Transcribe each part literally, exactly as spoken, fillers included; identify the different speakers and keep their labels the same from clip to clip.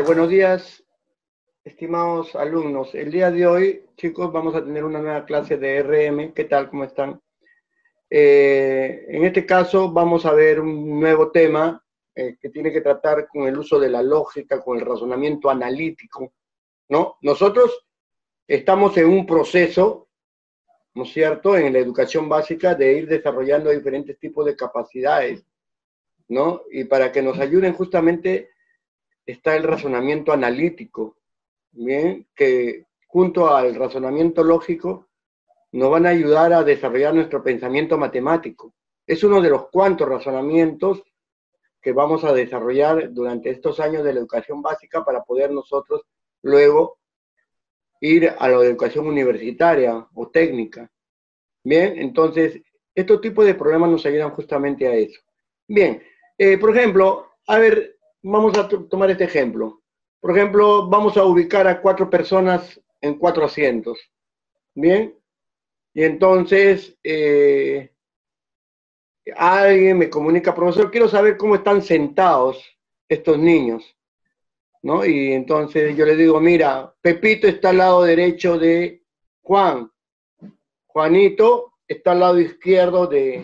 Speaker 1: Buenos días, estimados alumnos. El día de hoy, chicos, vamos a tener una nueva clase de R M. ¿Qué tal? ¿Cómo están? Eh, en este caso vamos a ver un nuevo tema eh, que tiene que tratar con el uso de la lógica, con el razonamiento analítico, ¿no? Nosotros estamos en un proceso, ¿no es cierto?, en la educación básica de ir desarrollando diferentes tipos de capacidades, ¿no? Y para que nos ayuden justamente está el razonamiento analítico, ¿bien? Que junto al razonamiento lógico nos van a ayudar a desarrollar nuestro pensamiento matemático. Es uno de los cuantos razonamientos que vamos a desarrollar durante estos años de la educación básica para poder nosotros luego ir a la educación universitaria o técnica. Bien, entonces, estos tipos de problemas nos ayudan justamente a eso. Bien, eh, por ejemplo, a ver, vamos a tomar este ejemplo. Por ejemplo, vamos a ubicar a cuatro personas en cuatro asientos. Bien, y entonces eh, alguien me comunica, profesor, quiero saber cómo están sentados estos niños, ¿no? Y entonces yo le digo, mira, Pepito está al lado derecho de Juan, Juanito está al lado izquierdo de,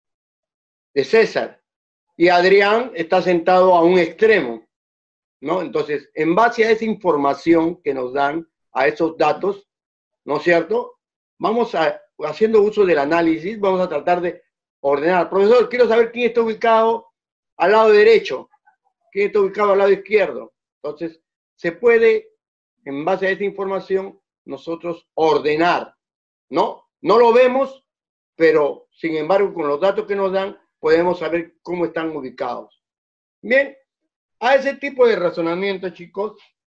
Speaker 1: de César, y Adrián está sentado a un extremo, ¿no? Entonces, en base a esa información que nos dan, a esos datos, ¿no es cierto?, vamos a, haciendo uso del análisis, vamos a tratar de ordenar. Profesor, quiero saber quién está ubicado al lado derecho, quién está ubicado al lado izquierdo. Entonces, se puede, en base a esa información, nosotros ordenar, ¿no? No lo vemos, pero, sin embargo, con los datos que nos dan, podemos saber cómo están ubicados. Bien, a ese tipo de razonamiento, chicos,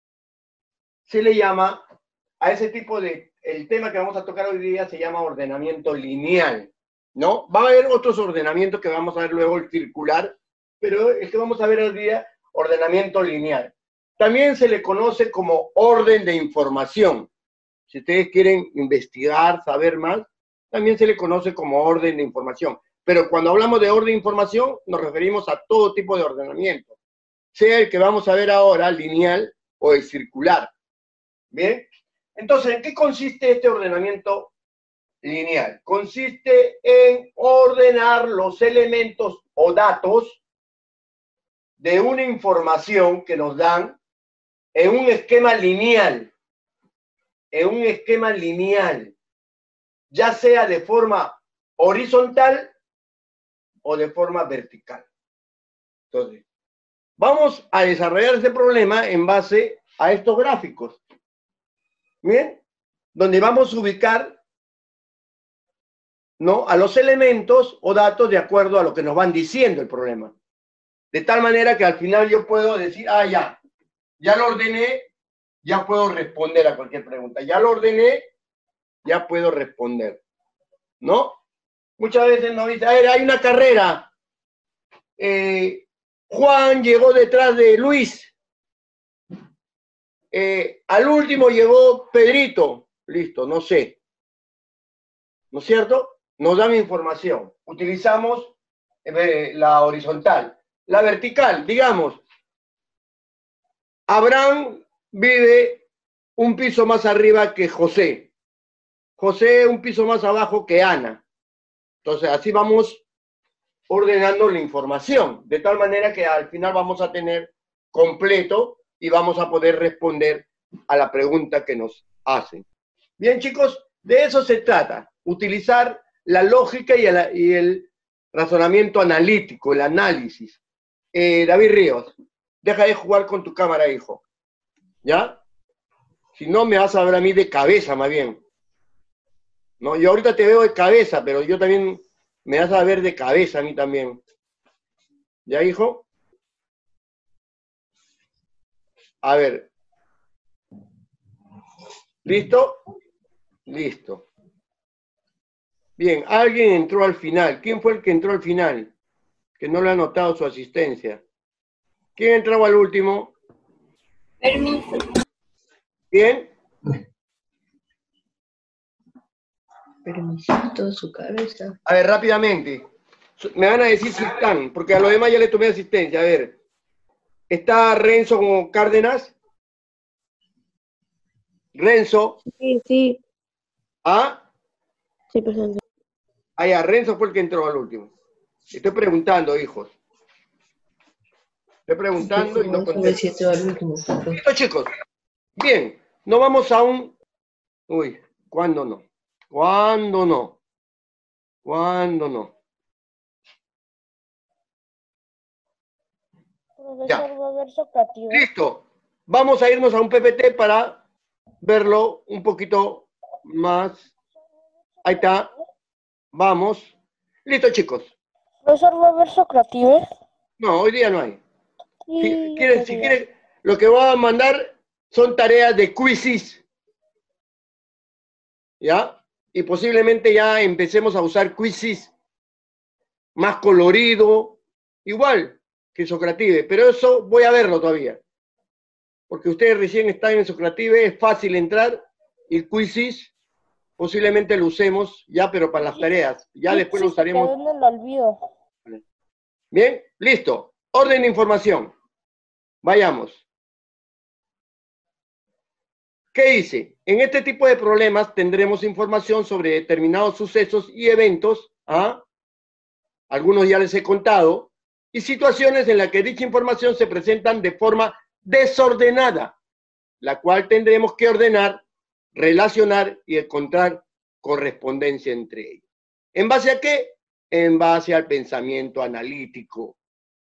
Speaker 1: se le llama, a ese tipo de, el tema que vamos a tocar hoy día se llama ordenamiento lineal, ¿no? Va a haber otros ordenamientos que vamos a ver luego, el circular, pero el que vamos a ver hoy día, ordenamiento lineal. También se le conoce como orden de información. Si ustedes quieren investigar, saber más, también se le conoce como orden de información. Pero cuando hablamos de orden de información, nos referimos a todo tipo de ordenamiento, sea el que vamos a ver ahora, lineal, o el circular. ¿Bien? Entonces, ¿en qué consiste este ordenamiento lineal? Consiste en ordenar los elementos o datos de una información que nos dan en un esquema lineal, en un esquema lineal, ya sea de forma horizontal o de forma vertical. Entonces, vamos a desarrollar este problema en base a estos gráficos. Bien, donde vamos a ubicar, ¿no?, a los elementos o datos de acuerdo a lo que nos van diciendo el problema. De tal manera que al final yo puedo decir, ah, ya, ya lo ordené, ya puedo responder a cualquier pregunta. Ya lo ordené, ya puedo responder, ¿no? Muchas veces nos dicen, a ver, hay una carrera. Eh, Juan llegó detrás de Luis. Eh, al último llegó Pedrito. Listo, no sé. ¿No es cierto? Nos dan información. Utilizamos eh, la horizontal. La vertical, digamos, Abraham vive un piso más arriba que José. José un piso más abajo que Ana. Entonces, así vamos ordenando la información, de tal manera que al final vamos a tener completo y vamos a poder responder a la pregunta que nos hacen. Bien, chicos, de eso se trata, utilizar la lógica y el, y el razonamiento analítico, el análisis. Eh, David Ríos, deja de jugar con tu cámara, hijo. ¿Ya? Si no, me vas a ver a mí de cabeza, más bien. No, yo ahorita te veo de cabeza, pero yo también me vas a ver de cabeza a mí también. ¿Ya, hijo? A ver. ¿Listo? Listo. Bien, alguien entró al final. ¿Quién fue el que entró al final? Que no le ha notado su asistencia. ¿Quién entraba al último?
Speaker 2: Permiso.
Speaker 1: ¿Bien?
Speaker 2: Permisito de su cabeza.
Speaker 1: A ver, rápidamente. Me van a decir si están, porque a los demás ya le tomé asistencia. A ver. ¿Está Renzo como Cárdenas? Renzo.
Speaker 3: Sí, sí.
Speaker 1: ¿Ah?
Speaker 3: Sí, presente.
Speaker 1: Ah, ya, Renzo fue el que entró al último. Estoy preguntando, hijos. Estoy preguntando y no contesto. Listo, chicos. Bien, nos vamos a un... Uy, ¿cuándo no? ¿Cuándo no? ¿Cuándo no? Ya. Listo. Vamos a irnos a un P P T para verlo un poquito más. Ahí está. Vamos. Listo, chicos.
Speaker 4: ¿Profesor, va a haber Socrative?
Speaker 1: No, hoy día no hay. Si
Speaker 4: Sí,
Speaker 1: quieres, si quieres, lo que voy a mandar son tareas de quizzes. ¿Ya? Y posiblemente ya empecemos a usar quizzes más colorido, igual que Socrative, pero eso voy a verlo todavía. Porque ustedes recién están en Socrative, es fácil entrar, y quizzes posiblemente lo usemos ya, pero para las tareas. Ya después lo usaremos.
Speaker 4: ¿Dónde lo olvido?
Speaker 1: Bien, listo. Orden de información. Vayamos. ¿Qué dice? En este tipo de problemas tendremos información sobre determinados sucesos y eventos, ¿ah? Algunos ya les he contado, y situaciones en las que dicha información se presentan de forma desordenada, la cual tendremos que ordenar, relacionar y encontrar correspondencia entre ellos. ¿En base a qué? En base al pensamiento analítico.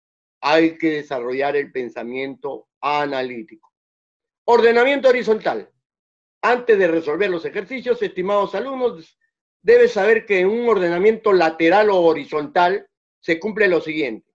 Speaker 1: Hay que desarrollar el pensamiento analítico. Ordenamiento horizontal. Antes de resolver los ejercicios, estimados alumnos, debes saber que en un ordenamiento lateral o horizontal se cumple lo siguiente.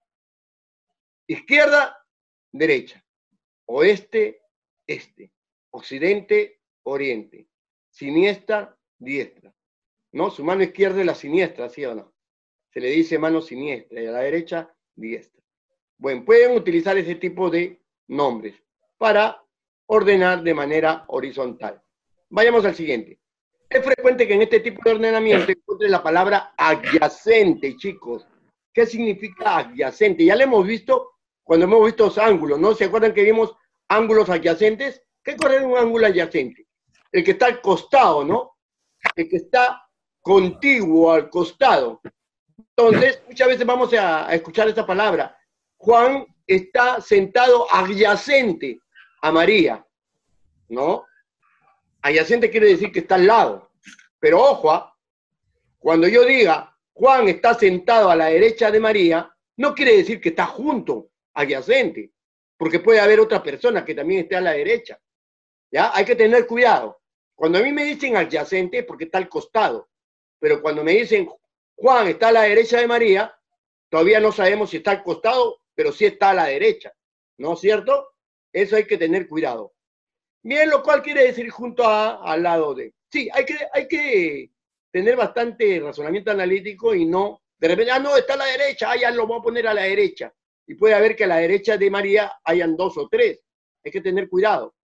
Speaker 1: Izquierda, derecha. Oeste, este. Occidente, oriente. Siniestra, diestra. ¿No? Su mano izquierda es la siniestra, ¿sí o no? Se le dice mano siniestra y a la derecha, diestra. Bueno, pueden utilizar ese tipo de nombres para ordenar de manera horizontal. Vayamos al siguiente. Es frecuente que en este tipo de ordenamiento encuentre la palabra adyacente, chicos. ¿Qué significa adyacente? Ya lo hemos visto cuando hemos visto los ángulos, ¿no? ¿Se acuerdan que vimos ángulos adyacentes? ¿Qué es un ángulo adyacente? El que está al costado, ¿no? El que está contiguo al costado. Entonces, muchas veces vamos a, a escuchar esta palabra. Juan está sentado adyacente a María, ¿no? Adyacente quiere decir que está al lado. Pero ojo, cuando yo diga Juan está sentado a la derecha de María, no quiere decir que está junto, adyacente, porque puede haber otra persona que también esté a la derecha. ¿Ya? Hay que tener cuidado. Cuando a mí me dicen adyacente es porque está al costado, pero cuando me dicen Juan está a la derecha de María, todavía no sabemos si está al costado, pero sí está a la derecha, ¿no es cierto? Eso hay que tener cuidado. Bien, lo cual quiere decir junto a, al lado de. Sí, hay que, hay que tener bastante razonamiento analítico y no, de repente, ah, no, está a la derecha, ah, ya lo voy a poner a la derecha. Y puede haber que a la derecha de María hayan dos o tres. Hay que tener cuidado.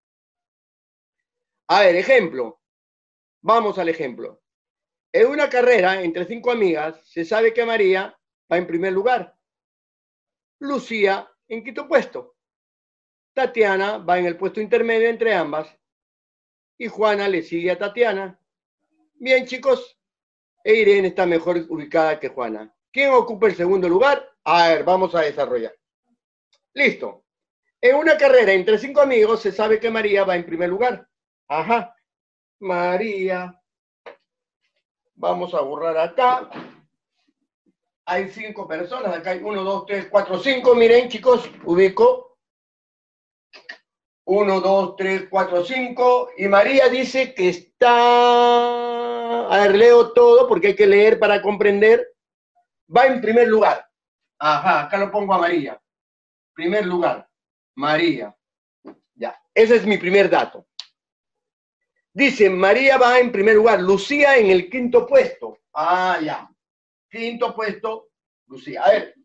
Speaker 1: A ver, ejemplo. Vamos al ejemplo. En una carrera entre cinco amigas, se sabe que María va en primer lugar. Lucía en quinto puesto. Tatiana va en el puesto intermedio entre ambas. Y Juana le sigue a Tatiana. Bien, chicos. E Irene está mejor ubicada que Juana. ¿Quién ocupa el segundo lugar? A ver, vamos a desarrollar. Listo. En una carrera entre cinco amigos, se sabe que María va en primer lugar. Ajá. María. Vamos a borrar acá. Hay cinco personas. Acá hay uno, dos, tres, cuatro, cinco. Miren, chicos, ubico. Uno, dos, tres, cuatro, cinco. Y María dice que está... A ver, leo todo porque hay que leer para comprender. Va en primer lugar. Ajá, acá lo pongo a María. Primer lugar. María. Ya, ese es mi primer dato. Dice, María va en primer lugar. Lucía en el quinto puesto. Ah, ya. Quinto puesto, Lucía. A ver.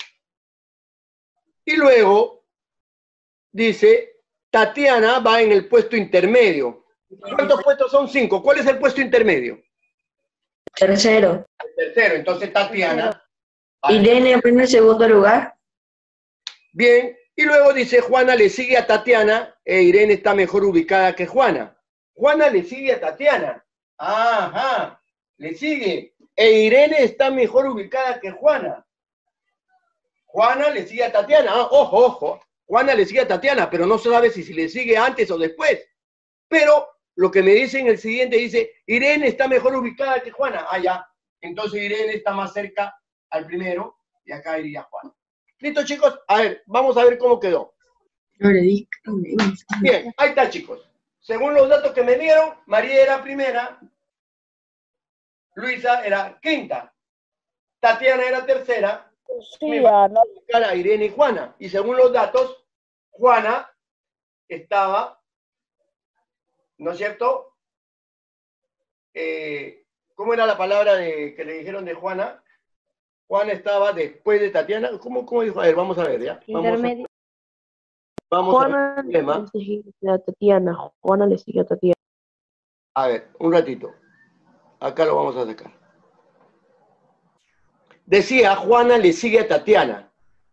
Speaker 1: Y luego, dice... Tatiana va en el puesto intermedio. ¿Cuántos puestos son? Cinco. ¿Cuál es el puesto intermedio?
Speaker 3: Tercero.
Speaker 1: El tercero. Entonces Tatiana.
Speaker 3: Irene en primer y segundo lugar.
Speaker 1: Bien. Y luego dice, Juana le sigue a Tatiana e Irene está mejor ubicada que Juana. Juana le sigue a Tatiana. Ajá, le sigue. E Irene está mejor ubicada que Juana. Juana le sigue a Tatiana. Ah, ojo, ojo. Juana le sigue a Tatiana, pero no se sabe si, si le sigue antes o después. Pero lo que me dice en el siguiente dice, Irene está mejor ubicada que Juana. Ah, ya. Entonces Irene está más cerca al primero y acá iría Juana. ¿Listo, chicos? A ver, vamos a ver cómo quedó. Bien, ahí está, chicos. Según los datos que me dieron, María era primera, Luisa era quinta, Tatiana era tercera,
Speaker 4: Sí, ya, no.
Speaker 1: a Irene y Juana. Y según los datos, Juana estaba, ¿no es cierto? Eh, ¿Cómo era la palabra de, que le dijeron de Juana? Juana estaba después de Tatiana. ¿Cómo, cómo dijo? A ver, vamos a ver, ¿ya? Vamos a,
Speaker 3: Intermedio.
Speaker 1: vamos a ver
Speaker 3: Juana
Speaker 1: el problema.
Speaker 3: le sigue a Tatiana. Juana le sigue a Tatiana.
Speaker 1: A ver, un ratito. Acá lo vamos a sacar. Decía, Juana le sigue a Tatiana.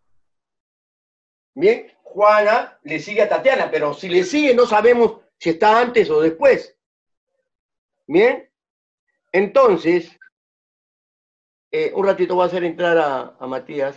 Speaker 1: Bien, Juana le sigue a Tatiana, pero si le sigue no sabemos si está antes o después. Bien, entonces, eh, un ratito voy a hacer entrar a, a Matías.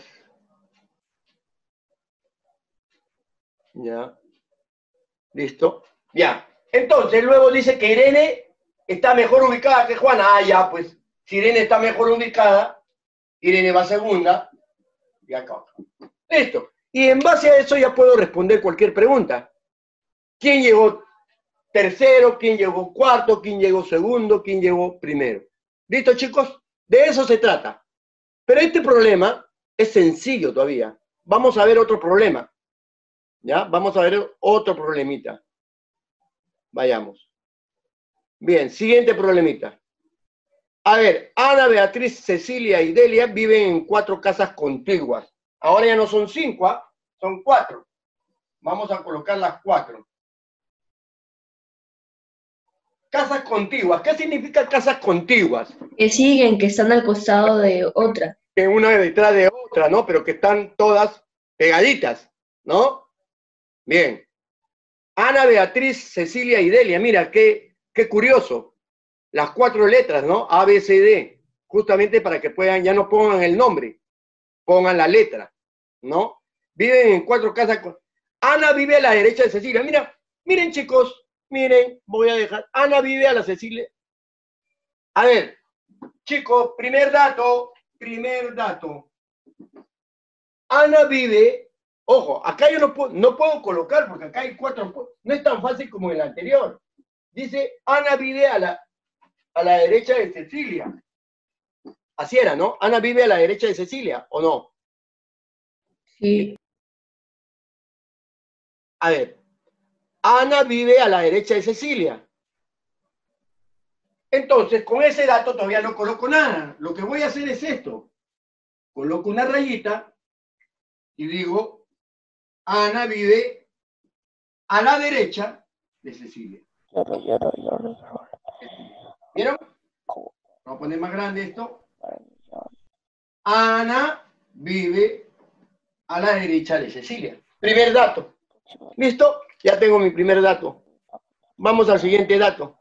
Speaker 1: Ya. Listo. Ya. Entonces, luego dice que Irene está mejor ubicada que Juana. Ah, ya, pues, si Irene está mejor ubicada, Irene va segunda. Y acá. Listo. Y en base a eso ya puedo responder cualquier pregunta. ¿Quién llegó tercero? ¿Quién llegó cuarto? ¿Quién llegó segundo? ¿Quién llegó primero? ¿Listo, chicos? De eso se trata. Pero este problema es sencillo todavía. Vamos a ver otro problema. ¿Ya? Vamos a ver otro problemita. Vayamos. Bien, siguiente problemita. A ver, Ana, Beatriz, Cecilia y Delia viven en cuatro casas contiguas. Ahora ya no son cinco, ¿eh? Son cuatro. Vamos a colocar las cuatro. Casas contiguas. ¿Qué significa casas contiguas?
Speaker 2: Que siguen, que están al costado de otra.
Speaker 1: Que una detrás de otra, ¿no? Pero que están todas pegaditas, ¿no? Bien. Ana, Beatriz, Cecilia y Delia. Mira, qué, qué curioso. Las cuatro letras, ¿no? A, B, C, D. Justamente para que puedan, ya no pongan el nombre, pongan la letra, ¿no? Viven en cuatro casas. Ana vive a la derecha de Cecilia. Mira, miren, chicos, miren, voy a dejar. Ana vive a la Cecilia. A ver, chicos, primer dato, primer dato. Ana vive, ojo, acá yo no puedo, no puedo colocar porque acá hay cuatro, no es tan fácil como el anterior. Dice, Ana vive a la, a la derecha de Cecilia. Así era, ¿no? Ana vive a la derecha de Cecilia, ¿o no?
Speaker 2: Sí.
Speaker 1: A ver, Ana vive a la derecha de Cecilia. Entonces, con ese dato todavía no coloco nada. Lo que voy a hacer es esto. Coloco una rayita y digo, Ana vive a la derecha de Cecilia.
Speaker 4: Lloro, lloro, lloro, lloro.
Speaker 1: ¿Vieron? Vamos a poner más grande esto. Ana vive a la derecha de Cecilia. Primer dato. ¿Listo? Ya tengo mi primer dato. Vamos al siguiente dato.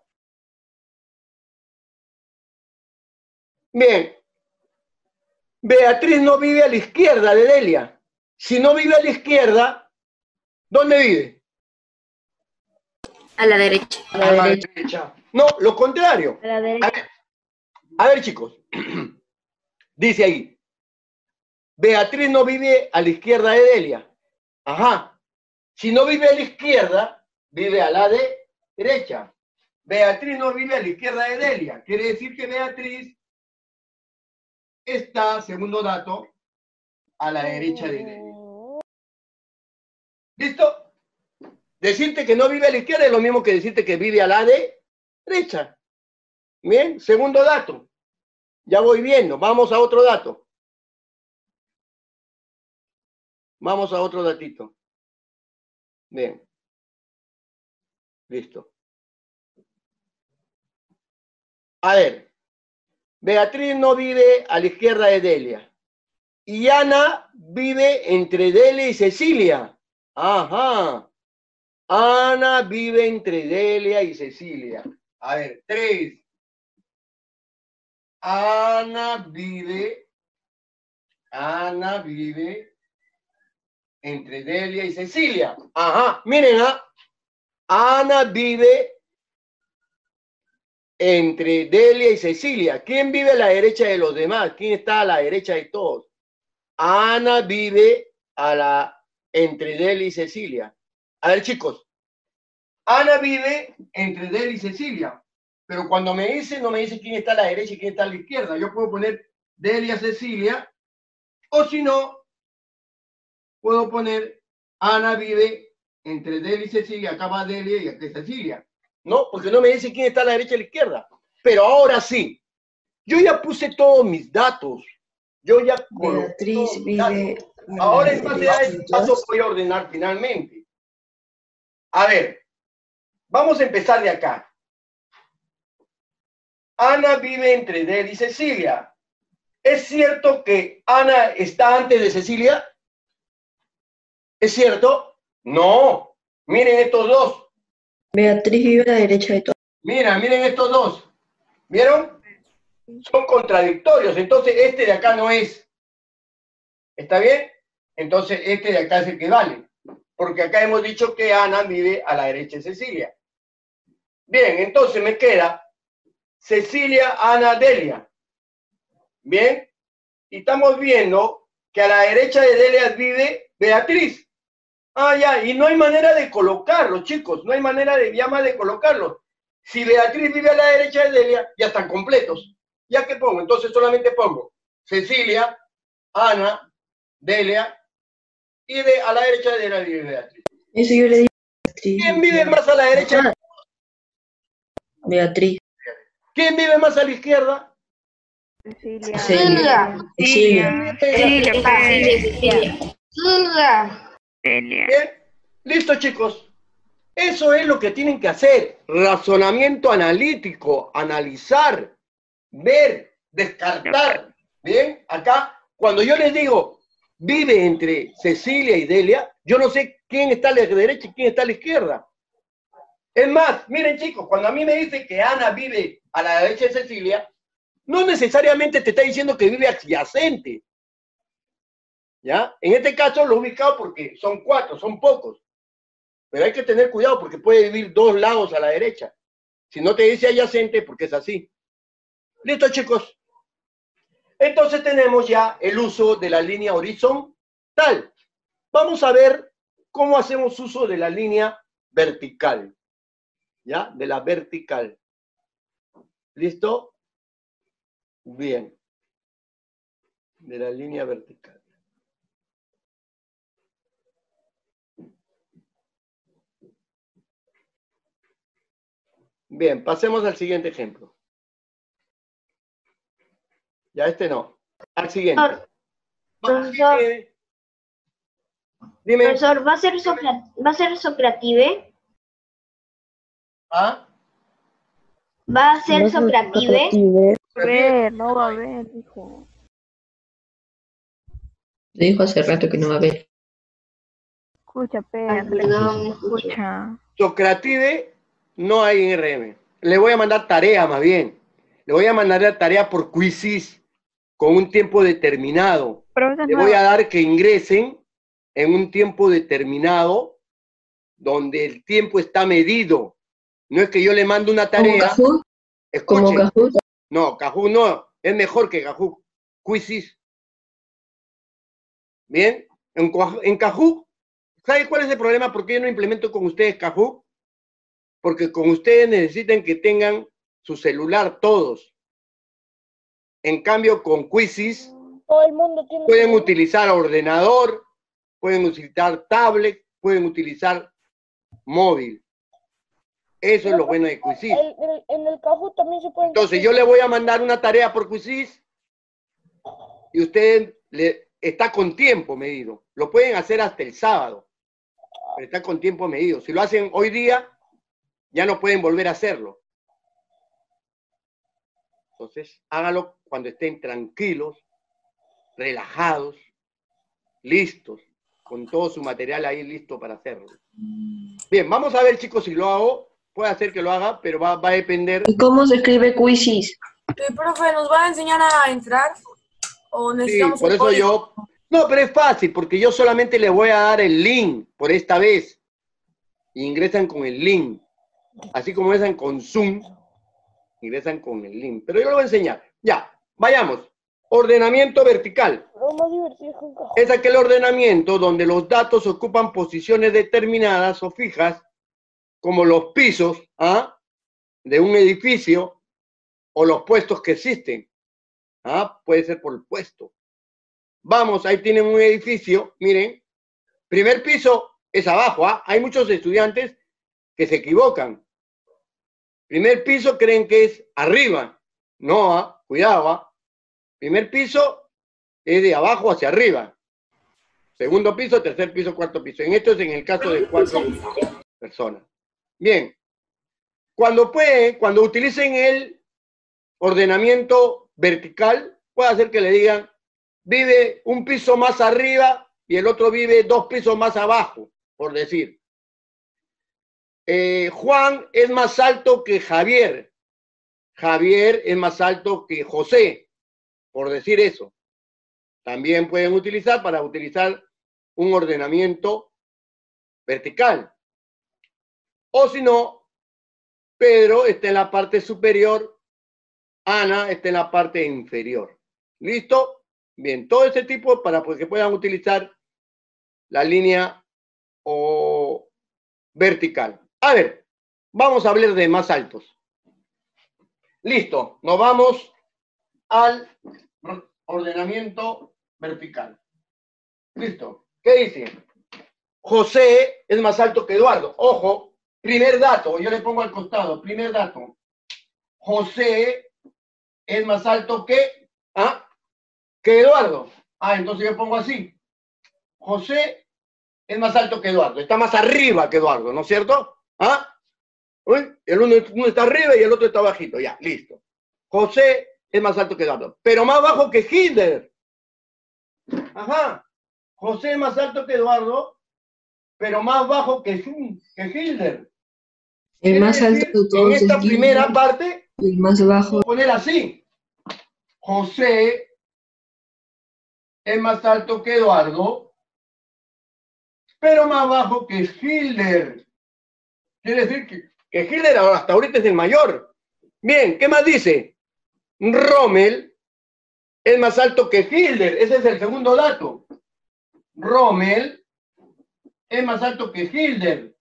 Speaker 1: Bien. Beatriz no vive a la izquierda de Delia. Si no vive a la izquierda, ¿dónde vive?
Speaker 2: A la derecha.
Speaker 1: A la derecha. No, lo contrario.
Speaker 3: A la derecha.
Speaker 1: A ver, a ver, chicos. Dice ahí. Beatriz no vive a la izquierda de Delia. Ajá. Si no vive a la izquierda, vive a la de derecha. Beatriz no vive a la izquierda de Delia. Quiere decir que Beatriz está, segundo dato, a la derecha de Delia. ¿Listo? Decirte que no vive a la izquierda es lo mismo que decirte que vive a la de derecha. Bien, segundo dato. Ya voy viendo. Vamos a otro dato. Vamos a otro datito. Bien. Listo. A ver. Beatriz no vive a la izquierda de Delia. Y Ana vive entre Delia y Cecilia. Ajá. Ana vive entre Delia y Cecilia. A ver, tres. Ana vive, Ana vive entre Delia y Cecilia. Ajá, miren, ¿ah? Ana vive entre Delia y Cecilia. ¿Quién vive a la derecha de los demás? ¿Quién está a la derecha de todos? Ana vive a la, entre Delia y Cecilia. A ver, chicos. Ana vive entre Delia y Cecilia. Pero cuando me dice, no me dice quién está a la derecha y quién está a la izquierda. Yo puedo poner Delia, Cecilia. O si no, puedo poner Ana vive entre Delia y Cecilia. Acá va Delia y acá Cecilia. No, porque no me dice quién está a la derecha y a la izquierda. Pero ahora sí. Yo ya puse todos mis datos. Yo ya coloqué
Speaker 2: Beatriz
Speaker 1: todos mis
Speaker 2: vive
Speaker 1: datos.
Speaker 2: a la
Speaker 1: Ahora en base a
Speaker 2: derecha
Speaker 1: ese
Speaker 2: de
Speaker 1: paso
Speaker 2: todos.
Speaker 1: voy a ordenar finalmente. A ver, vamos a empezar de acá. Ana vive entre Delia y Cecilia. ¿Es cierto que Ana está antes de Cecilia? ¿Es cierto? No. Miren estos dos.
Speaker 2: Beatriz vive a la derecha de todos.
Speaker 1: Mira, miren estos dos. ¿Vieron? Son contradictorios. Entonces este de acá no es. ¿Está bien? Entonces este de acá es el que vale. Porque acá hemos dicho que Ana vive a la derecha de Cecilia. Bien, entonces me queda Cecilia, Ana, Delia. Bien. Y estamos viendo que a la derecha de Delia vive Beatriz. Ah, ya, y no hay manera de colocarlo, chicos. No hay manera de llama de colocarlo. Si Beatriz vive a la derecha de Delia, ya están completos. ¿Ya qué pongo? Entonces solamente pongo Cecilia, Ana, Delia, y de, a la derecha de Delia vive Beatriz.
Speaker 2: Eso yo le digo a Beatriz.
Speaker 1: ¿Quién vive más a la derecha?
Speaker 2: Ah, Beatriz.
Speaker 1: ¿Quién vive más a la izquierda?
Speaker 5: Cecilia.
Speaker 2: Celia. Cecilia.
Speaker 5: Celia.
Speaker 1: Bien, listo, chicos. Eso es lo que tienen que hacer. Razonamiento analítico, analizar, ver, descartar. Bien, acá, cuando yo les digo, vive entre Cecilia y Delia, yo no sé quién está a la derecha y quién está a la izquierda. Es más, miren chicos, cuando a mí me dicen que Ana vive a la derecha de Cecilia, no necesariamente te está diciendo que vive adyacente. ¿Ya? En este caso lo he ubicado porque son cuatro, son pocos. Pero hay que tener cuidado porque puede vivir dos lados a la derecha. Si no te dice adyacente, porque es así. ¿Listo, chicos? Entonces tenemos ya el uso de la línea horizontal. Vamos a ver cómo hacemos uso de la línea vertical. ¿Ya? De la vertical. ¿Listo? Bien. De la línea vertical. Bien, pasemos al siguiente ejemplo. Ya este no. Al siguiente.
Speaker 6: Profesor,
Speaker 1: Dime. Dime.
Speaker 6: profesor, ¿va a ser, Socra- ¿va a ser Socrative?
Speaker 1: ¿Ah?
Speaker 6: ¿Va a ser
Speaker 3: No sé,
Speaker 6: Socrative?
Speaker 3: Socrative.
Speaker 5: A ver, no va a haber, hijo.
Speaker 2: Le dijo hace rato que no va a haber.
Speaker 5: Escucha, pe,
Speaker 6: Ay,
Speaker 5: Andrés,
Speaker 6: perdón, me escucho.
Speaker 5: escucha.
Speaker 1: Socrative no hay en R M. Le voy a mandar tarea más bien. Le voy a mandar la tarea por Quizzes con un tiempo determinado.
Speaker 5: Pero esa es
Speaker 1: Le voy a
Speaker 5: nueva.
Speaker 1: dar que ingresen en un tiempo determinado donde el tiempo está medido. No es que yo le mando una
Speaker 2: ¿Como
Speaker 1: tarea.
Speaker 2: Kahoot? ¿Como
Speaker 1: Escuchen.
Speaker 2: Kahoot?
Speaker 1: No, Kahoot no. Es mejor que Kahoot. Quizzes. Bien. En, en Kahoot, ¿sabe cuál es el problema? ¿Por qué yo no implemento con ustedes Kahoot? Porque con ustedes necesitan que tengan su celular todos. En cambio, con Quizzes
Speaker 4: Todo el mundo tiene
Speaker 1: pueden
Speaker 4: celular.
Speaker 1: utilizar ordenador, pueden utilizar tablet, pueden utilizar móvil. Eso es
Speaker 4: No,
Speaker 1: lo bueno de
Speaker 4: pues,
Speaker 1: Quizzes.
Speaker 4: el- el- en el Kahoot también se puede.
Speaker 1: Entonces yo le voy a mandar una tarea por Quizzes y usted le, está con tiempo medido. Lo pueden hacer hasta el sábado, pero está con tiempo medido. Si lo hacen hoy día, ya no pueden volver a hacerlo. Entonces, hágalo cuando estén tranquilos, relajados, listos. con todo su material ahí listo para hacerlo. Bien, vamos a ver, chicos, si lo hago. Puede hacer que lo haga, pero va, va a depender.
Speaker 2: ¿Y cómo se escribe Quizzes?
Speaker 7: Eh, profe, ¿nos va a enseñar a entrar? ¿O
Speaker 1: Sí,
Speaker 7: necesitamos
Speaker 1: por
Speaker 7: un
Speaker 1: eso
Speaker 7: código?
Speaker 1: yo... No, pero es fácil, porque yo solamente le voy a dar el link por esta vez. Y ingresan con el link. Así como ingresan con Zoom, ingresan con el link. Pero yo lo voy a enseñar. Ya, vayamos. Ordenamiento vertical.
Speaker 4: Lo más divertido es un cajón.
Speaker 1: Es aquel ordenamiento donde los datos ocupan posiciones determinadas o fijas, como los pisos, ¿ah?, de un edificio o los puestos que existen. ¿Ah? Puede ser por el puesto. Vamos, ahí tienen un edificio, miren. Primer piso es abajo, ¿ah? Hay muchos estudiantes que se equivocan. Primer piso creen que es arriba. No, ¿ah? Cuidado, ¿ah? Primer piso es de abajo hacia arriba. Segundo piso, tercer piso, cuarto piso. En esto es en el caso de cuatro personas. Bien. Cuando pueden, cuando utilicen el ordenamiento vertical, puede hacer que le digan, vive un piso más arriba y el otro vive dos pisos más abajo, por decir. Eh, Juan es más alto que Javier. Javier es más alto que José, por decir eso. También pueden utilizar para utilizar un ordenamiento vertical. O si no, Pedro está en la parte superior, Ana está en la parte inferior. ¿Listo? Bien, todo ese tipo para que puedan utilizar la línea o vertical. A ver, vamos a hablar de más altos. Listo, nos vamos al ordenamiento vertical. Listo. ¿Qué dice? José es más alto que Eduardo. Ojo, primer dato, yo le pongo al costado, primer dato. José es más alto que, ¿ah?, que Eduardo. Ah, entonces yo pongo así. José es más alto que Eduardo. Está más arriba que Eduardo, ¿no es cierto? ¿Ah? ¿Uy? El uno, uno está arriba y el otro está bajito. Ya, listo. José es más alto que Eduardo. Pero más bajo que Hilder. Ajá. José es más alto que Eduardo, pero más bajo que, que Hilder.
Speaker 2: El más alto de
Speaker 1: En
Speaker 2: todos
Speaker 1: esta
Speaker 2: es
Speaker 1: primera
Speaker 2: Hilder,
Speaker 1: parte,
Speaker 2: y el más bajo.
Speaker 1: voy a poner así. José es más alto que Eduardo, pero más bajo que Hilder. Quiere decir que, que Hilder hasta ahorita es el mayor. Bien, ¿qué más dice? Rommel es más alto que Hilder. Ese es el segundo dato. Rommel es más alto que Hilder.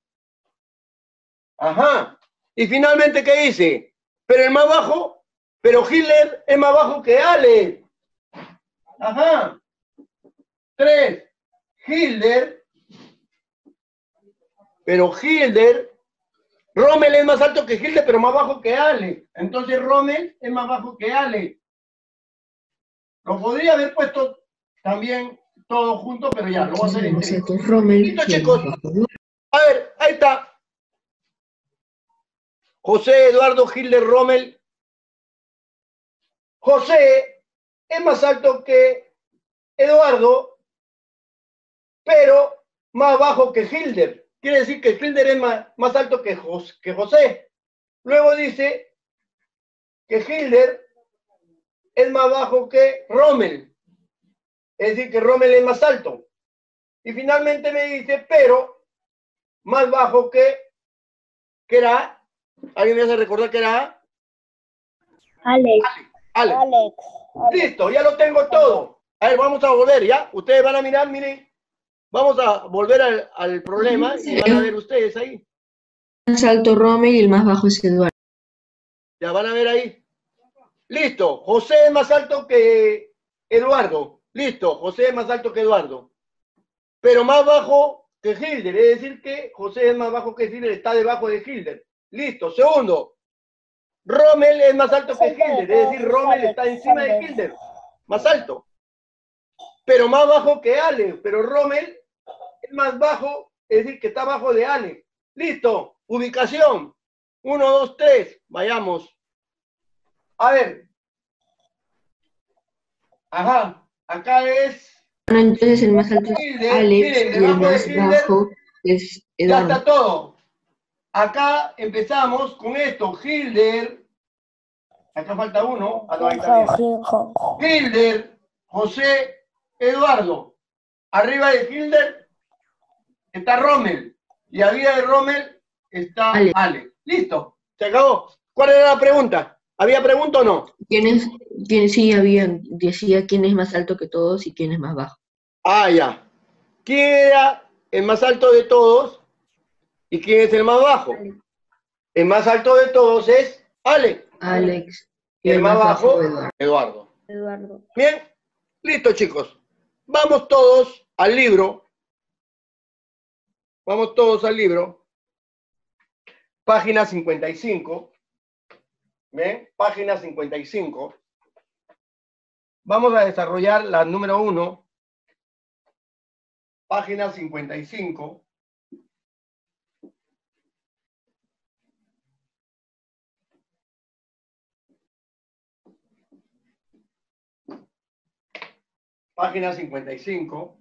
Speaker 1: Ajá. Y finalmente, ¿qué dice? Pero el más bajo, pero Hilder es más bajo que Ale. Ajá. Tres. Hilder. Pero Hilder, Rommel es más alto que Hilder, pero más bajo que Ale. Entonces Rommel es más bajo que Ale. Lo podría haber puesto también todo junto, pero ya, lo voy a hacer en
Speaker 2: Más
Speaker 1: tres.
Speaker 2: alto es Rommel,
Speaker 1: Listo,
Speaker 2: y el
Speaker 1: chicos.
Speaker 2: más bajo no.
Speaker 1: A ver, ahí está. José, Eduardo, Hilder, Rommel. José es más alto que Eduardo, pero más bajo que Hilder. Quiere decir que Hilder es más, más alto que, Jos, que José. Luego dice que Hilder es más bajo que Rommel. Es decir, que Rommel es más alto. Y finalmente me dice, pero más bajo que, que era, ¿alguien me hace recordar que era?
Speaker 6: Alex.
Speaker 1: Alex.
Speaker 4: Alex. Alex.
Speaker 1: Listo, ya lo tengo todo. A ver, vamos a volver, ¿ya? Ustedes van a mirar, miren. Vamos a volver al, al problema y van a ver ustedes ahí.
Speaker 2: El más alto Rommel y el más bajo es Eduardo.
Speaker 1: Ya van a ver ahí. Listo, José es más alto que Eduardo. Listo, José es más alto que Eduardo. Pero más bajo que Hilder. Es decir que José es más bajo que Hilder, está debajo de Hilder. Listo, segundo. Rommel es más alto que Hilder. Es decir, Rommel está encima de Hilder. Más alto. Pero más bajo que Ale. Pero Rommel es más bajo, es decir, que está abajo de Ale. Listo, ubicación. Uno, dos, tres. Vayamos. A ver. Ajá, acá es
Speaker 2: Bueno, entonces el más alto es
Speaker 1: Hilder,
Speaker 2: Alex
Speaker 1: miren,
Speaker 2: y el
Speaker 1: debajo de
Speaker 2: más
Speaker 1: Hilder
Speaker 2: bajo es
Speaker 1: ya
Speaker 2: Eduardo.
Speaker 1: está todo. Acá empezamos con esto. Hilder, acá falta uno. Ah, no, ahí está bien. Hilder, José, Eduardo. Arriba de Hilder está Rommel. Y arriba de Rommel está
Speaker 2: Ale.
Speaker 1: Ale. Listo, se acabó. ¿Cuál era la pregunta? ¿Había pregunta o no?
Speaker 2: ¿Quién es, quién sí había, decía quién es más alto que todos y quién es más bajo?
Speaker 1: Ah, ya. ¿Quién era el más alto de todos y quién es el más bajo? El más alto de todos es Ale.
Speaker 2: Alex.
Speaker 1: Y el más bajo,
Speaker 2: Eduardo.
Speaker 1: Eduardo.
Speaker 6: Eduardo.
Speaker 1: Bien, listo, chicos. Vamos todos al libro. Vamos todos al libro. Página cincuenta y cinco. Bien, página cincuenta y cinco. Vamos a desarrollar la número uno. Página cincuenta y cinco. Página cincuenta y cinco.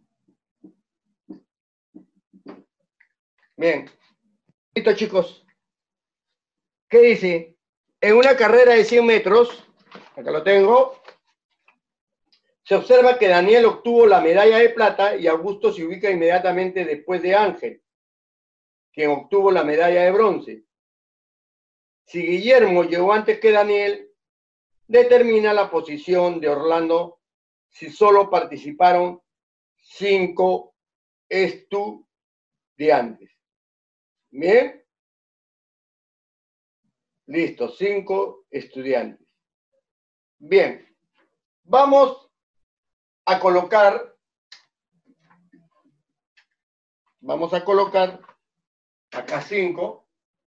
Speaker 1: Bien. Listo, chicos. ¿Qué dice? En una carrera de cien metros, acá lo tengo, se observa que Daniel obtuvo la medalla de plata y Augusto se ubica inmediatamente después de Ángel, quien obtuvo la medalla de bronce. Si Guillermo llegó antes que Daniel, determina la posición de Orlando si solo participaron cinco estudiantes. ¿Bien? Listo, cinco estudiantes. Bien, vamos a colocar, vamos a colocar acá cinco.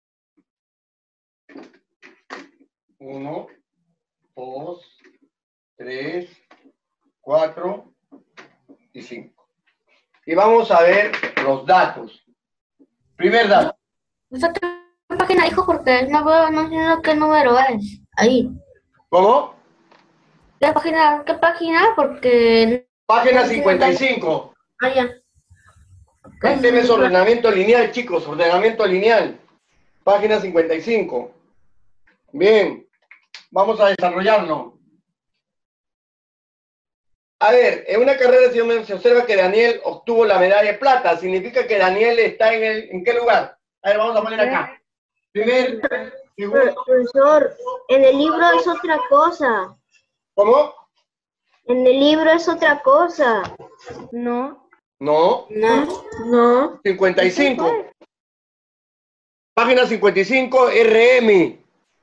Speaker 1: Uno, dos, tres, cuatro y cinco. Y vamos a ver los datos. Primer dato.
Speaker 8: ¿Qué página dijo? Porque no veo, no entiendo qué número es. Ahí.
Speaker 1: ¿Cómo?
Speaker 8: ¿Qué página? ¿Qué página? Porque...
Speaker 1: Página cincuenta y cinco.
Speaker 8: Ah, ya.
Speaker 1: El tema es ordenamiento lineal, chicos, ordenamiento lineal. Página cincuenta y cinco. Bien, vamos a desarrollarlo. A ver, en una carrera se observa que Daniel obtuvo la medalla de plata. Significa que Daniel está en el... ¿En qué lugar? A ver, vamos a poner acá. Primer, segundo...
Speaker 6: Profesor, en el libro es otra cosa.
Speaker 1: ¿Cómo?
Speaker 6: En el libro es otra cosa. No.
Speaker 1: No.
Speaker 8: No.
Speaker 2: No.
Speaker 1: cincuenta y cinco. Página cincuenta y cinco, R M.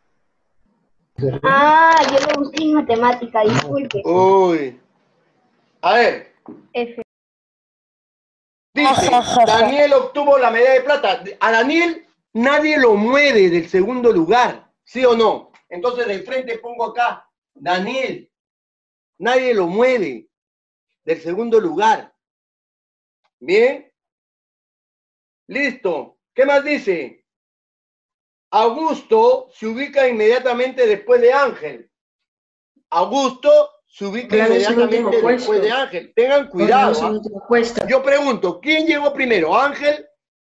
Speaker 6: Ah, yo lo busqué en matemática, disculpe.
Speaker 1: Uy. A ver.
Speaker 6: F.
Speaker 1: Dice, Daniel obtuvo la medalla de plata. A Daniel nadie lo mueve del segundo lugar, ¿sí o no? Entonces de frente pongo acá, Daniel. Nadie lo mueve del segundo lugar. ¿Bien? Listo. ¿Qué más dice? Augusto se ubica inmediatamente después de Ángel. Augusto se ubica
Speaker 2: Claro, es el último
Speaker 1: inmediatamente
Speaker 2: puesto.
Speaker 1: después de Ángel. Tengan cuidado.
Speaker 2: Es el
Speaker 1: ¿ah?
Speaker 2: último puesto.
Speaker 1: Yo pregunto, ¿quién llegó primero? ¿Ángel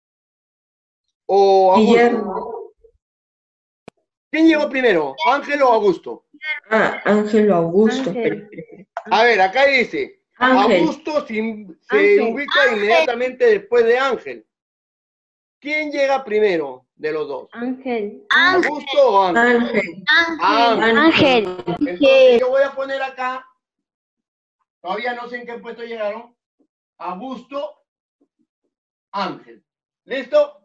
Speaker 1: o Augusto?
Speaker 2: Guillermo.
Speaker 1: ¿Quién llegó primero? ¿Ángel o Augusto?
Speaker 2: Ah, Ángel o Augusto.
Speaker 6: Ángel.
Speaker 2: Pero-
Speaker 1: A ver, acá dice,
Speaker 2: Ángel.
Speaker 1: Augusto se, se
Speaker 6: Ángel.
Speaker 1: ubica inmediatamente después de Ángel. ¿Quién llega primero de los dos?
Speaker 6: Ángel.
Speaker 1: ¿Augusto o Ángel?
Speaker 2: Ángel.
Speaker 1: Ángel.
Speaker 6: Ángel.
Speaker 1: Entonces yo voy a poner acá, todavía no sé en qué puesto llegaron, Augusto, Ángel. ¿Listo?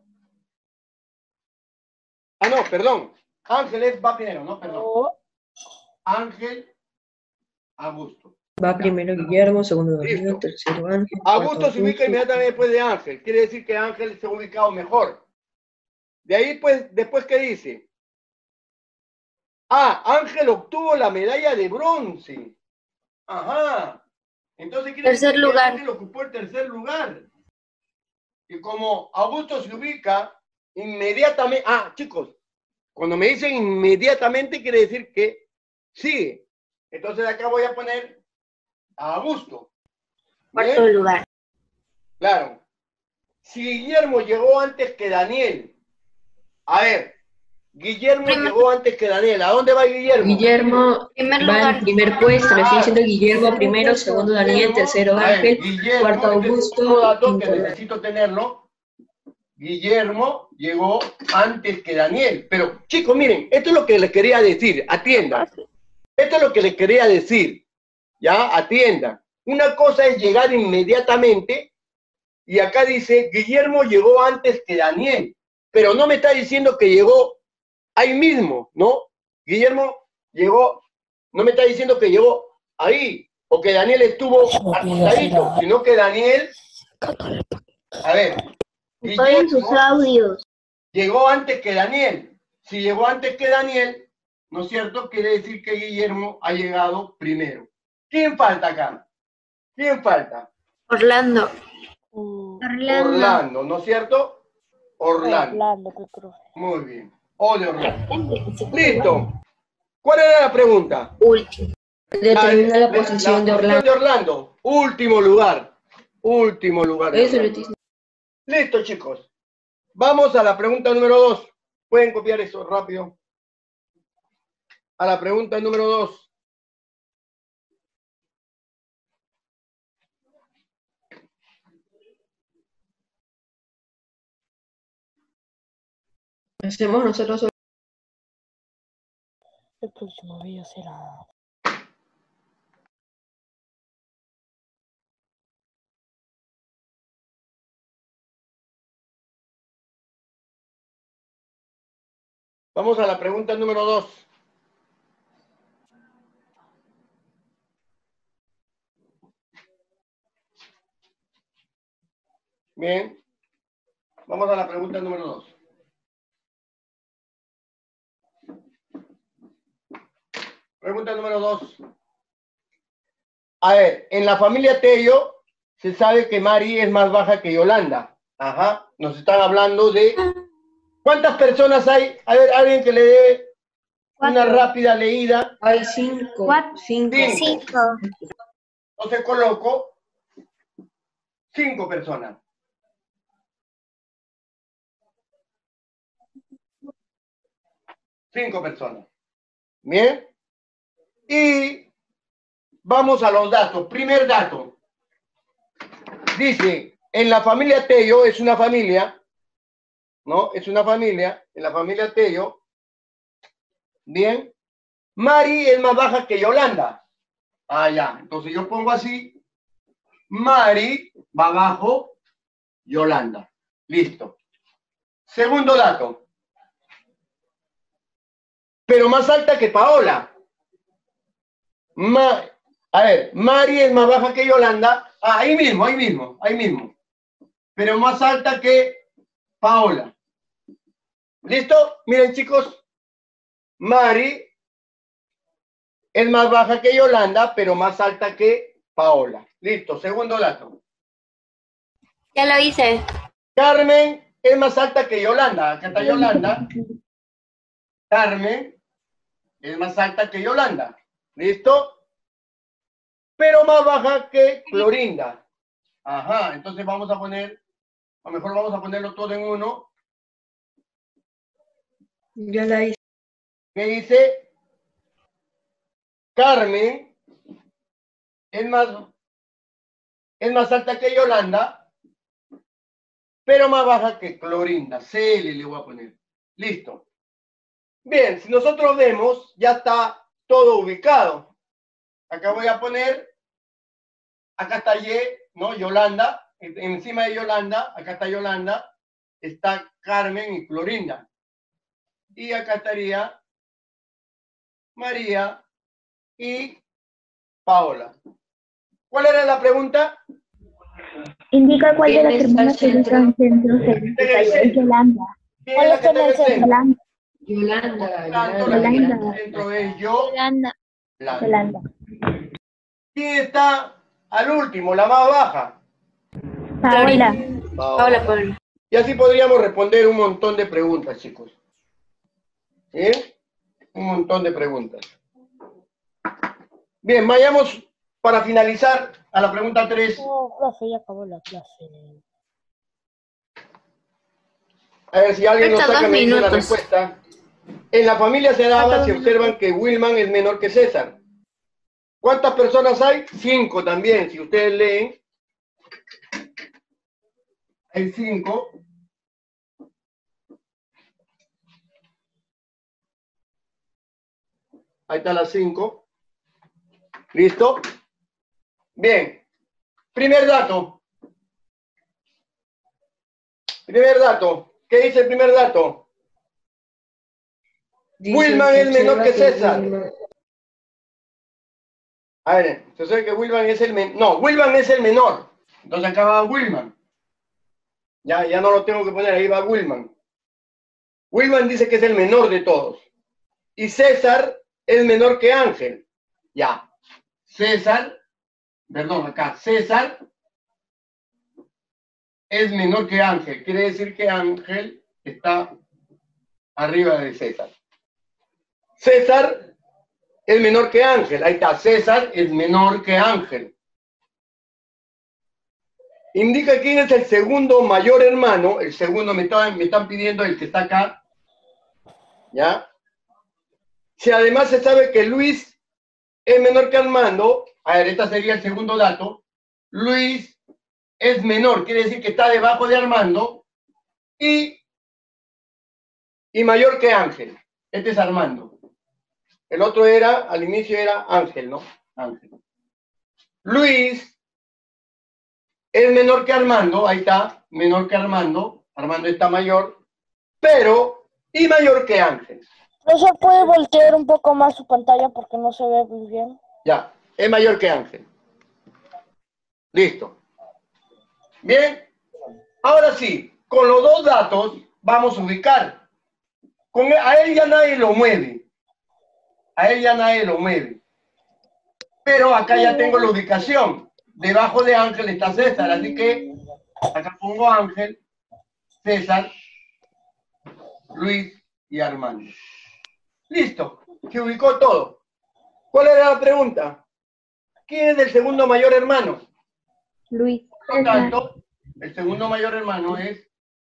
Speaker 1: Ah, no, perdón. Ángel es, va primero, no, perdón. Ángel, Augusto.
Speaker 2: Va primero Guillermo, segundo
Speaker 1: Listo.
Speaker 2: Daniel, tercero Ángel.
Speaker 1: Augusto
Speaker 2: cuarto
Speaker 1: se ubica inmediatamente después de Ángel. Quiere decir que Ángel se ha ubicado mejor. De ahí, pues, después, ¿qué dice? Ah, Ángel obtuvo la medalla de bronce. Ajá. Entonces, quiere
Speaker 8: Tercer
Speaker 1: decir que
Speaker 8: lugar.
Speaker 1: Ángel ocupó el tercer lugar. Y como Augusto se ubica inmediatamente... Ah, chicos, cuando me dicen inmediatamente, quiere decir que sigue. Entonces, acá voy a poner a Augusto.
Speaker 8: Cuarto
Speaker 1: ¿Bien?
Speaker 8: lugar.
Speaker 1: Claro. Si Guillermo llegó antes que Daniel, a ver, Guillermo
Speaker 8: Primer-
Speaker 1: llegó antes que Daniel, ¿a dónde va Guillermo?
Speaker 2: Guillermo
Speaker 8: Primer
Speaker 2: va
Speaker 8: lugar.
Speaker 2: en primer puesto, le estoy diciendo Guillermo primero, segundo Daniel,
Speaker 1: Guillermo,
Speaker 2: tercero
Speaker 1: a ver,
Speaker 2: Ángel,
Speaker 1: Guillermo,
Speaker 2: cuarto
Speaker 1: este es
Speaker 2: Augusto,
Speaker 1: otro dato que
Speaker 2: quinto Daniel.
Speaker 1: necesito tenerlo. Guillermo llegó antes que Daniel. Pero, chicos, miren, esto es lo que les quería decir, atiendan. Esto es lo que les quería decir, ¿ya? Atiendan. Una cosa es llegar inmediatamente, y acá dice, Guillermo llegó antes que Daniel, pero no me está diciendo que llegó ahí mismo, ¿no? Guillermo llegó, no me está diciendo que llegó ahí, o que Daniel estuvo acostadito, sino que Daniel, a ver,
Speaker 6: Paguen sus
Speaker 1: Guillermo
Speaker 6: audios.
Speaker 1: llegó antes que Daniel. Si llegó antes que Daniel, ¿no es cierto? Quiere decir que Guillermo ha llegado primero. ¿Quién falta acá? ¿Quién falta?
Speaker 8: Orlando.
Speaker 6: Orlando.
Speaker 1: Orlando, ¿no es cierto? Orlando.
Speaker 4: Orlando, qué cruz.
Speaker 1: Muy bien. O de Orlando. Listo. ¿Cuál era la pregunta?
Speaker 8: Último.
Speaker 2: Determina la
Speaker 1: la
Speaker 2: posición de
Speaker 1: posición
Speaker 2: Orlando.
Speaker 1: de Orlando. Último lugar. Último lugar. de
Speaker 2: Eso le
Speaker 1: Orlando.
Speaker 2: estoy
Speaker 1: Listo, chicos. Vamos a la pregunta número dos. Pueden copiar eso rápido. A la pregunta número dos.
Speaker 2: hacemos nosotros.
Speaker 4: El próximo video será.
Speaker 1: Vamos a la pregunta número dos. Bien. Vamos a la pregunta número dos. Pregunta número dos. A ver, en la familia Tello se sabe que Mari es más baja que Yolanda. Ajá. Nos están hablando de... ¿Cuántas personas hay? A ver, alguien que le dé una rápida leída.
Speaker 2: Hay cinco.
Speaker 6: Cuatro.
Speaker 2: Cinco.
Speaker 1: Cinco. Entonces coloco cinco personas. Cinco personas. Bien. Y vamos a los datos. Primer dato. Dice, en la familia Tello, es una familia, ¿no? Es una familia, en la familia Tello. Bien. Mari es más baja que Yolanda. Ah, ya. Entonces yo pongo así. Mari va abajo, Yolanda. Listo. Segundo dato. Pero más alta que Paola. Ma a ver, Mari es más baja que Yolanda. Ah, ahí mismo, ahí mismo, ahí mismo. Pero más alta que Paola. ¿Listo? Miren, chicos. Mari es más baja que Yolanda, pero más alta que Paola. Listo, segundo dato.
Speaker 8: Ya lo hice.
Speaker 1: Carmen es más alta que Yolanda. Acá está Yolanda. Carmen es más alta que Yolanda. ¿Listo? Pero más baja que Clorinda. Ajá, entonces vamos a poner, a lo mejor vamos a ponerlo todo en uno.
Speaker 2: Ya la hice.
Speaker 1: Que dice, Carmen es más, es más alta que Yolanda, pero más baja que Clorinda. C L le voy a poner. Listo. Bien, si nosotros vemos, ya está todo ubicado. Acá voy a poner, acá está Y, ¿no? Yolanda, encima de Yolanda, acá está Yolanda, está Carmen y Clorinda. Y acá estaría María y Paola. ¿Cuál era la pregunta?
Speaker 6: Indica cuál de las
Speaker 2: ¿Quién está
Speaker 6: hermanas
Speaker 2: al
Speaker 6: se ubica en centro secundario. Es Yolanda.
Speaker 1: ¿Quién es la que está en el centro?
Speaker 6: Yolanda.
Speaker 2: Yolanda.
Speaker 1: Tanto la que está en
Speaker 6: Yolanda.
Speaker 1: el centro es yo.
Speaker 6: Yolanda.
Speaker 1: Yolanda.
Speaker 6: Yolanda.
Speaker 1: ¿Quién está al último, la más baja?
Speaker 6: Paola.
Speaker 8: Paola, Paola.
Speaker 1: Y así podríamos responder un montón de preguntas, chicos. ¿Sí? Un montón de preguntas. Bien, vayamos para finalizar a la pregunta tres.
Speaker 4: No, profe, ya acabó la clase.
Speaker 1: A ver si alguien nos
Speaker 2: Falta
Speaker 1: saca
Speaker 2: dos
Speaker 1: me dice la
Speaker 2: minutos.
Speaker 1: respuesta. En la familia Sedaba
Speaker 2: Falta
Speaker 1: se
Speaker 2: dos
Speaker 1: observan que Wilman es menor que César. ¿Cuántas personas hay? Cinco también, si ustedes leen. Hay cinco. Ahí están las cinco. ¿Listo? Bien. Primer dato. Primer dato. ¿Qué dice el primer dato?
Speaker 2: Dice,
Speaker 1: Wilman
Speaker 2: se
Speaker 1: es menor
Speaker 2: observa
Speaker 1: que César.
Speaker 2: Wilman-
Speaker 1: A ver, se sabe que Wilman es el menor. No, Wilman es el menor. Entonces acá va Wilman. Ya, ya no lo tengo que poner, ahí va Wilman. Wilman dice que es el menor de todos. Y César es menor que Ángel. Ya. César, perdón, acá, César es menor que Ángel. Quiere decir que Ángel está arriba de César. César es menor que Ángel. Ahí está, César es menor que Ángel. Indica quién es el segundo mayor hermano. El segundo me están, me están pidiendo el que está acá. ¿Ya? Si además se sabe que Luis es menor que Armando, a ver, este sería el segundo dato. Luis es menor, quiere decir que está debajo de Armando y, y mayor que Ángel. Este es Armando. El otro era, al inicio era Ángel, ¿no? Ángel. Luis es menor que Armando, ahí está, menor que Armando. Armando está mayor, pero y mayor que Ángel.
Speaker 4: ¿No se puede voltear un poco más su pantalla porque no se ve muy bien?
Speaker 1: Ya, es mayor que Ángel. Listo. Bien. Ahora sí, con los dos datos vamos a ubicar. Con, a él ya nadie lo mueve. A él ya nadie lo mueve. Pero acá ya tengo la ubicación. Debajo de Ángel está César, así que acá pongo Ángel, César, Luis y Armando. Listo, se ubicó todo. ¿Cuál era la pregunta? ¿Quién es el segundo mayor hermano?
Speaker 6: Luis.
Speaker 1: Por lo tanto, el segundo mayor hermano es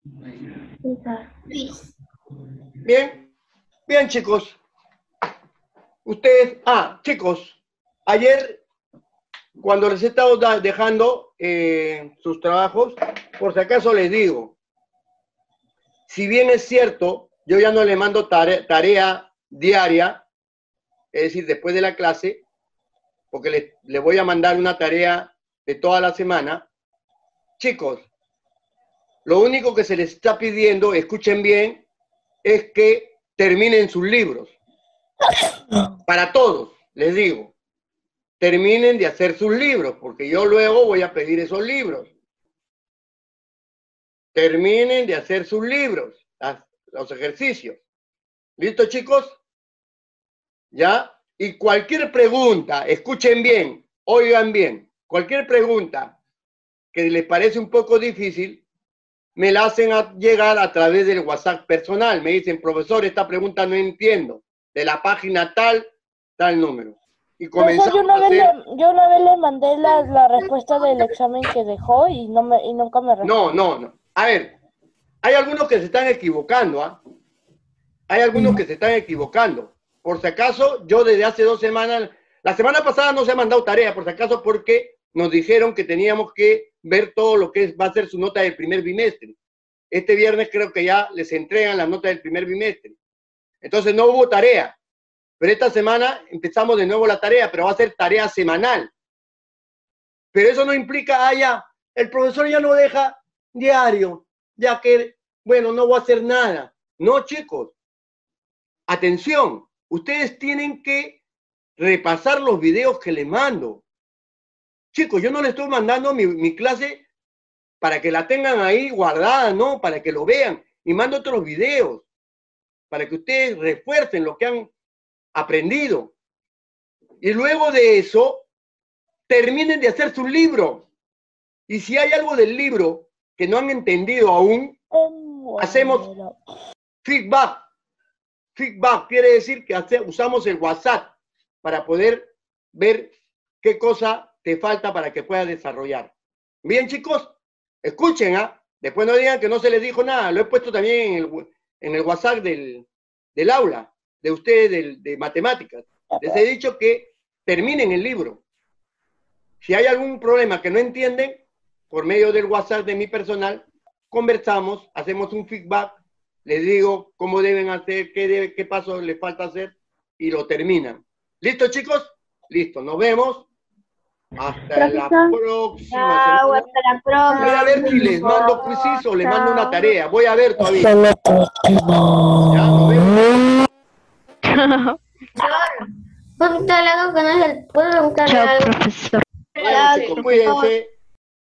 Speaker 6: Luis.
Speaker 1: Bien, bien chicos. Ustedes, ah, chicos, ayer cuando les he estado dejando eh, sus trabajos, por si acaso les digo, si bien es cierto, yo ya no le mando tarea, tarea diaria, es decir, después de la clase, porque le, le voy a mandar una tarea de toda la semana. Chicos, lo único que se les está pidiendo, escuchen bien, es que terminen sus libros. Para todos, les digo, terminen de hacer sus libros, porque yo luego voy a pedir esos libros. Terminen de hacer sus libros, las, los ejercicios. ¿Listo, chicos? ¿Ya? Y cualquier pregunta, escuchen bien, oigan bien, cualquier pregunta que les parece un poco difícil, me la hacen a llegar a través del WhatsApp personal. Me dicen, profesor, esta pregunta no entiendo. De la página tal, tal número. Y comenzamos
Speaker 4: Yo una,
Speaker 1: a
Speaker 4: vez
Speaker 1: hacer...
Speaker 4: le, yo una vez le mandé la, la respuesta del examen que dejó y, no me, y nunca me respondió.
Speaker 1: No, no, no. A ver, hay algunos que se están equivocando, ¿ah? ¿eh? Hay algunos que se están equivocando. Por si acaso, yo desde hace dos semanas, la semana pasada no se ha mandado tarea, por si acaso, porque nos dijeron que teníamos que ver todo lo que es, va a ser su nota del primer bimestre. Este viernes creo que ya les entregan la nota del primer bimestre. Entonces no hubo tarea. Pero esta semana empezamos de nuevo la tarea, pero va a ser tarea semanal. Pero eso no implica, ah, ya, el profesor ya no deja diario, ya que, bueno, no voy a hacer nada. No, chicos. Atención, ustedes tienen que repasar los videos que les mando. Chicos, yo no les estoy mandando mi, mi clase para que la tengan ahí guardada, no, para que lo vean. Y mando otros videos para que ustedes refuercen lo que han aprendido. Y luego de eso, terminen de hacer su libro. Y si hay algo del libro que no han entendido aún, hacemos feedback. Feedback quiere decir que hace, usamos el WhatsApp para poder ver qué cosa te falta para que puedas desarrollar. Bien, chicos, escuchen, ¿ah? ¿eh? Después no digan que no se les dijo nada. Lo he puesto también en el, en el WhatsApp del, del aula, de ustedes, del, de matemáticas. Les he dicho que terminen el libro. Si hay algún problema que no entienden, por medio del WhatsApp de mi personal, conversamos, hacemos un feedback, les digo cómo deben hacer, qué, debe, qué pasos les falta hacer y lo terminan. ¿Listo, chicos? Listo, nos vemos. Hasta la próxima
Speaker 6: Chao,
Speaker 1: semana.
Speaker 6: hasta la próxima.
Speaker 1: Voy a ver si les mando quizzes o les mando una tarea. Voy a ver todavía.
Speaker 8: Hasta la próxima.
Speaker 1: Ya, nos vemos.
Speaker 8: ¿Puedo preguntarle algo que no es el... ¿Puedo preguntarle
Speaker 3: Chao,
Speaker 8: algo?
Speaker 3: profesor.
Speaker 1: Bueno, chicos, cuídense.